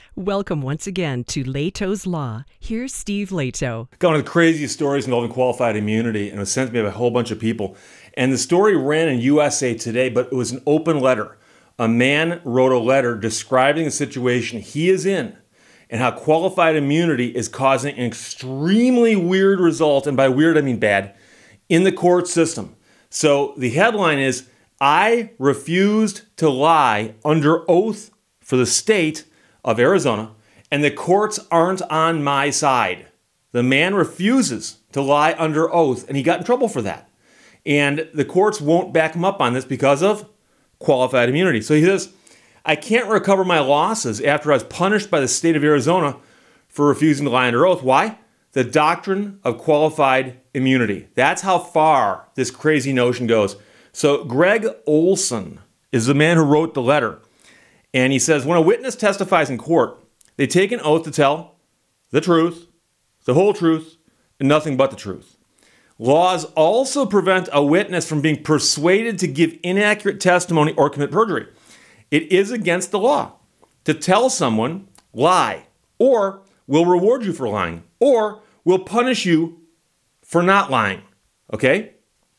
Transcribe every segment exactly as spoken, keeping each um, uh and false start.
Welcome once again to Leto's Law. Here's Steve Leto. Got one of the craziest stories involving qualified immunity, and it was sent to me by a whole bunch of people. And the story ran in U S A Today, but it was an open letter. A man wrote a letter describing the situation he is in and how qualified immunity is causing an extremely weird result, and by weird I mean bad, in the court system. So the headline is, I refused to lie under oath for the state of Arizona, and the courts aren't on my side. The man refuses to lie under oath, and he got in trouble for that. And the courts won't back him up on this because of qualified immunity. So he says, I can't recover my losses after I was punished by the state of Arizona for refusing to lie under oath. Why? The doctrine of qualified immunity. That's how far this crazy notion goes. So Greg Olson is the man who wrote the letter. And he says, when a witness testifies in court, they take an oath to tell the truth, the whole truth, and nothing but the truth. Laws also prevent a witness from being persuaded to give inaccurate testimony or commit perjury. It is against the law to tell someone, lie, or we'll reward you for lying, or we'll punish you for not lying, okay?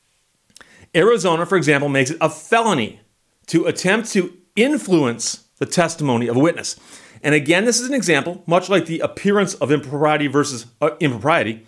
Arizona, for example, makes it a felony to attempt to influence the testimony of a witness. And again, this is an example, much like the appearance of impropriety versus uh, impropriety.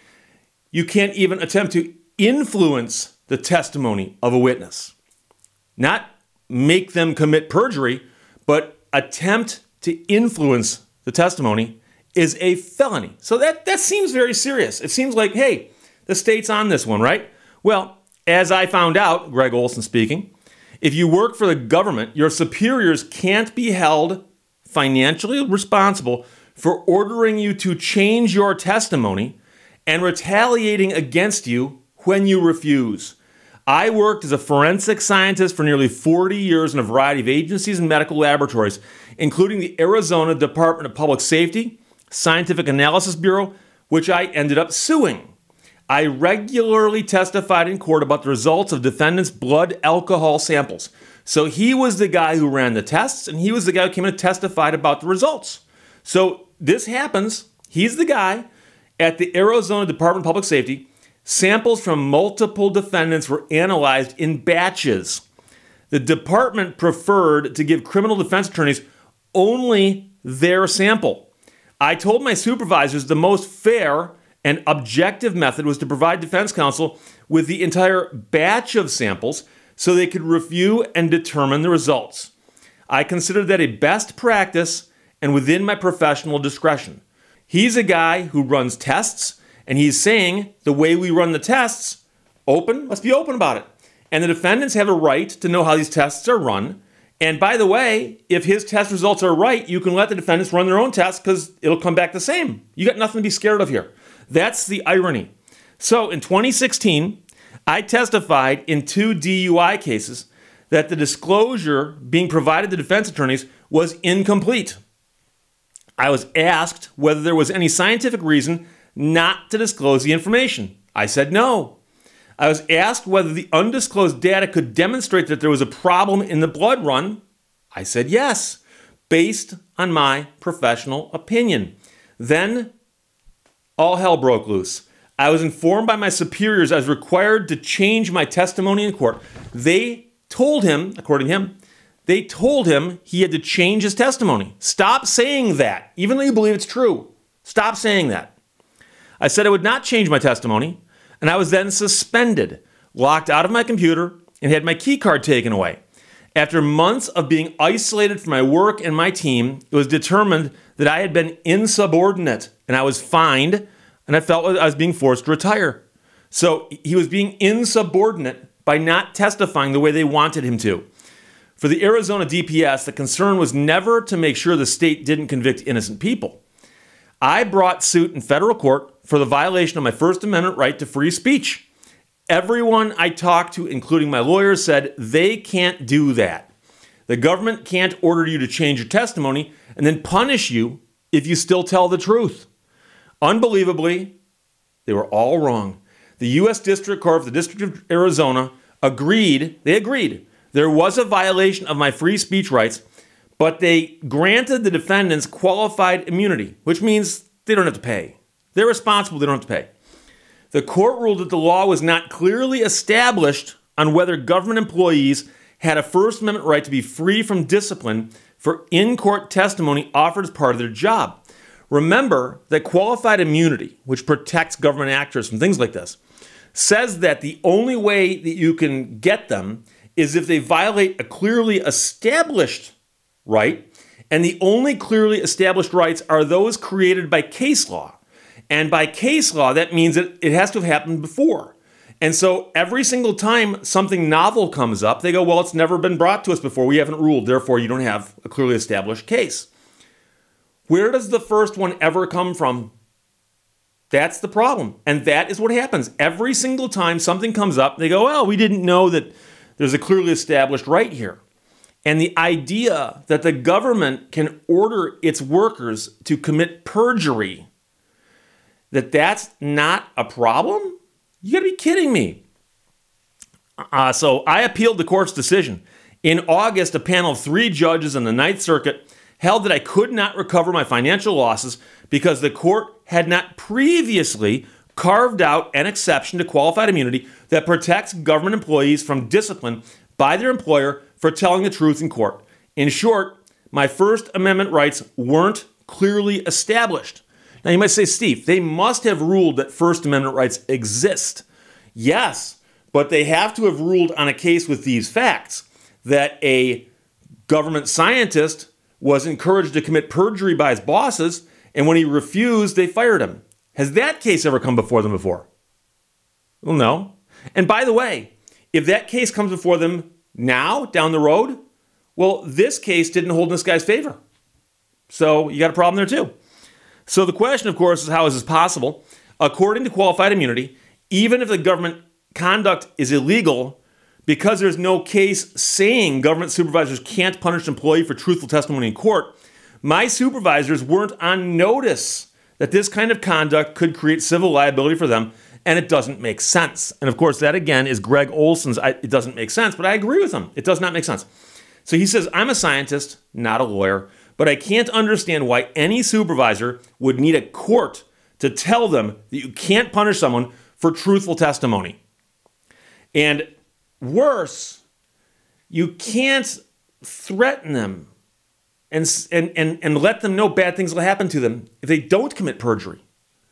You can't even attempt to influence the testimony of a witness. Not make them commit perjury, but attempt to influence the testimony is a felony. So that, that seems very serious. It seems like, hey, the state's on this one, right? Well, as I found out, Greg Olson speaking, if you work for the government, your superiors can't be held financially responsible for ordering you to change your testimony and retaliating against you when you refuse. I worked as a forensic scientist for nearly forty years in a variety of agencies and medical laboratories, including the Arizona Department of Public Safety, Scientific Analysis Bureau, which I ended up suing. I regularly testified in court about the results of defendants' blood alcohol samples. So he was the guy who ran the tests, and he was the guy who came in and testified about the results. So this happens. He's the guy at the Arizona Department of Public Safety. Samples from multiple defendants were analyzed in batches. The department preferred to give criminal defense attorneys only their sample. I told my supervisors the most fair and objective method was to provide defense counsel with the entire batch of samples so they could review and determine the results. I considered that a best practice and within my professional discretion. He's a guy who runs tests, and he's saying the way we run the tests, open, let's be open about it. And the defendants have a right to know how these tests are run. And by the way, if his test results are right, you can let the defendants run their own tests because it'll come back the same. You got nothing to be scared of here. That's the irony. So in twenty sixteen, I testified in two D U I cases that the disclosure being provided to defense attorneys was incomplete. I was asked whether there was any scientific reason not to disclose the information. I said no. I was asked whether the undisclosed data could demonstrate that there was a problem in the blood run. I said yes, based on my professional opinion. Then all hell broke loose. I was informed by my superiors I was required to change my testimony in court. They told him, according to him, they told him he had to change his testimony. Stop saying that, even though you believe it's true. Stop saying that. I said I would not change my testimony, and I was then suspended, locked out of my computer, and had my key card taken away. After months of being isolated from my work and my team, it was determined that I had been insubordinate, and I was fined, and I felt I was being forced to retire. So he was being insubordinate by not testifying the way they wanted him to. For the Arizona D P S, the concern was never to make sure the state didn't convict innocent people. I brought suit in federal court for the violation of my First Amendment right to free speech. Everyone I talked to, including my lawyers, said they can't do that. The government can't order you to change your testimony and then punish you if you still tell the truth. Unbelievably, they were all wrong. The U S District Court for the District of Arizona agreed, they agreed, there was a violation of my free speech rights, but they granted the defendants qualified immunity, which means they don't have to pay. They're responsible, they don't have to pay. The court ruled that the law was not clearly established on whether government employees had a First Amendment right to be free from discipline for in-court testimony offered as part of their job. Remember that qualified immunity, which protects government actors from things like this, says that the only way that you can get them is if they violate a clearly established right, and the only clearly established rights are those created by case law. And by case law, that means that it has to have happened before. And so every single time something novel comes up, they go, well, it's never been brought to us before. We haven't ruled. Therefore, you don't have a clearly established case. Where does the first one ever come from? That's the problem. And that is what happens. Every single time something comes up, they go, well, we didn't know that there's a clearly established right here. And the idea that the government can order its workers to commit perjury, that that's not a problem? You gotta be kidding me. Uh, so I appealed the court's decision. In August, a panel of three judges in the Ninth Circuit held that I could not recover my financial losses because the court had not previously carved out an exception to qualified immunity that protects government employees from discipline by their employer for telling the truth in court. In short, my First Amendment rights weren't clearly established. Now you might say, Steve, they must have ruled that First Amendment rights exist. Yes, but they have to have ruled on a case with these facts, that a government scientist was encouraged to commit perjury by his bosses, and when he refused, they fired him. Has that case ever come before them before? Well, no. And by the way, if that case comes before them now, down the road, well, this case didn't hold in this guy's favor. So you got a problem there too. So the question, of course, is how is this possible? According to qualified immunity, even if the government conduct is illegal, because there's no case saying government supervisors can't punish an employee for truthful testimony in court, my supervisors weren't on notice that this kind of conduct could create civil liability for them, and it doesn't make sense. And of course, that again is Greg Olson's, I, it doesn't make sense, but I agree with him. It does not make sense. So he says, I'm a scientist, not a lawyer, but I can't understand why any supervisor would need a court to tell them that you can't punish someone for truthful testimony. And worse, you can't threaten them and, and, and, and let them know bad things will happen to them if they don't commit perjury.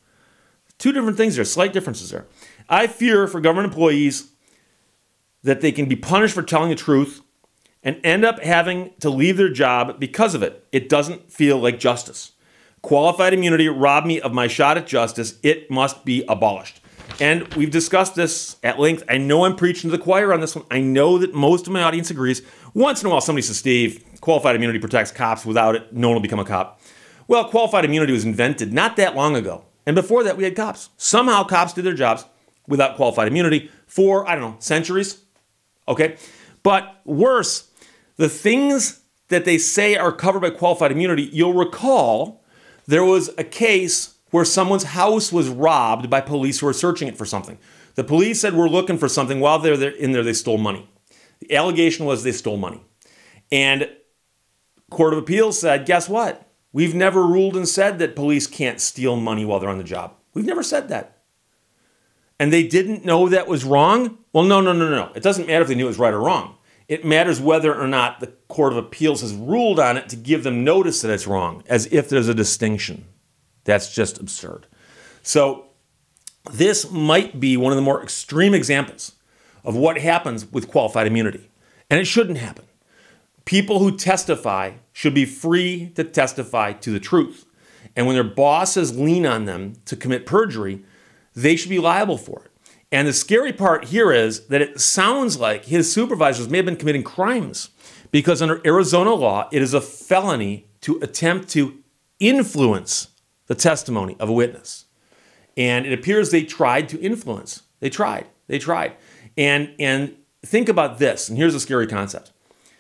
Two different things there, slight differences there. I fear for government employees that they can be punished for telling the truth and end up having to leave their job because of it. It doesn't feel like justice. Qualified immunity robbed me of my shot at justice. It must be abolished. And we've discussed this at length. I know I'm preaching to the choir on this one. I know that most of my audience agrees. Once in a while, somebody says, Steve, qualified immunity protects cops. Without it, no one will become a cop. Well, qualified immunity was invented not that long ago. And before that, we had cops. Somehow, cops did their jobs without qualified immunity for, I don't know, centuries. Okay? But worse, the things that they say are covered by qualified immunity, you'll recall there was a case where someone's house was robbed by police who were searching it for something. The police said, we're looking for something. While they're there, in there, they stole money. The allegation was they stole money. And Court of Appeals said, guess what? We've never ruled and said that police can't steal money while they're on the job. We've never said that. And they didn't know that was wrong? Well, no, no, no, no. It doesn't matter if they knew it was right or wrong. It matters whether or not the Court of Appeals has ruled on it to give them notice that it's wrong, as if there's a distinction. That's just absurd. So this might be one of the more extreme examples of what happens with qualified immunity. And it shouldn't happen. People who testify should be free to testify to the truth. And when their bosses lean on them to commit perjury, they should be liable for it. And the scary part here is that it sounds like his supervisors may have been committing crimes, because under Arizona law, it is a felony to attempt to influence the testimony of a witness. And it appears they tried to influence. They tried. They tried. And, and think about this, and here's a scary concept.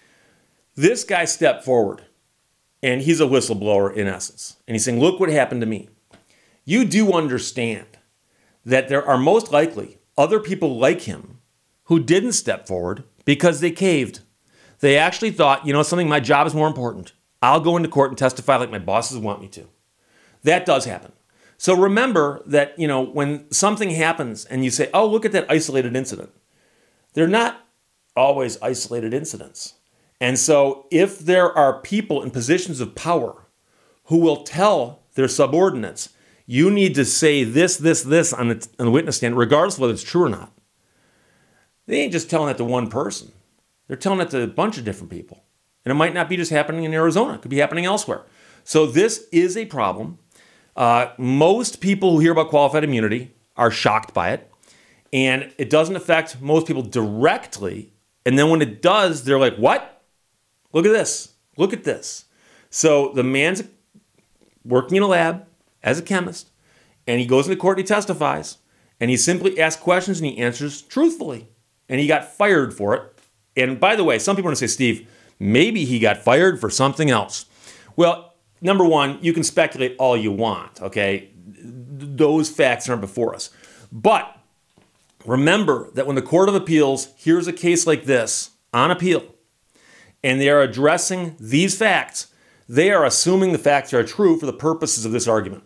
This guy stepped forward, and he's a whistleblower in essence. And he's saying, look what happened to me. You do understand that there are most likely other people like him who didn't step forward because they caved. They actually thought, you know something, my job is more important. I'll go into court and testify like my bosses want me to. That does happen. So remember that, you know, when something happens and you say, oh, look at that isolated incident, they're not always isolated incidents. And so if there are people in positions of power who will tell their subordinates, you need to say this, this, this on the, on the witness stand, regardless of whether it's true or not. They ain't just telling that to one person. They're telling it to a bunch of different people. And it might not be just happening in Arizona. It could be happening elsewhere. So this is a problem. Uh, most people who hear about qualified immunity are shocked by it. And it doesn't affect most people directly. And then when it does, they're like, what? Look at this. Look at this. So the man's working in a lab as a chemist, and he goes into court and he testifies, and he simply asks questions and he answers truthfully. And he got fired for it. And by the way, some people are going to say, Steve, maybe he got fired for something else. Well, number one, you can speculate all you want, okay? Those facts aren't before us. But remember that when the Court of Appeals hears a case like this on appeal, and they are addressing these facts, they are assuming the facts are true for the purposes of this argument.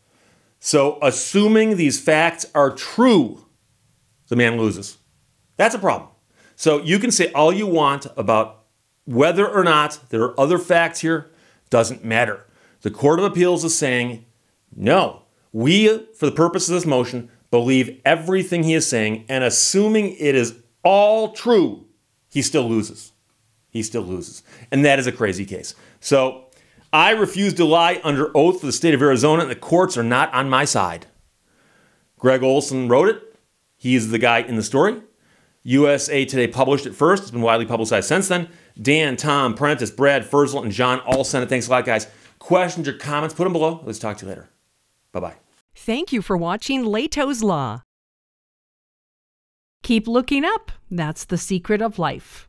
So assuming these facts are true, the man loses. That's a problem. So you can say all you want about whether or not there are other facts here, doesn't matter. The Court of Appeals is saying, no, we, for the purpose of this motion, believe everything he is saying, and assuming it is all true, he still loses. He still loses. And that is a crazy case. So I refuse to lie under oath for the state of Arizona, and the courts are not on my side. Greg Olson wrote it. He is the guy in the story. U S A Today published it first. It's been widely publicized since then. Dan, Tom, Prentice, Brad, Ferzel, and John all sent it. Thanks a lot, guys. Questions or comments, put them below. Let's talk to you later. Bye-bye. Thank you for watching Lehto's Law. Keep looking up. That's the secret of life.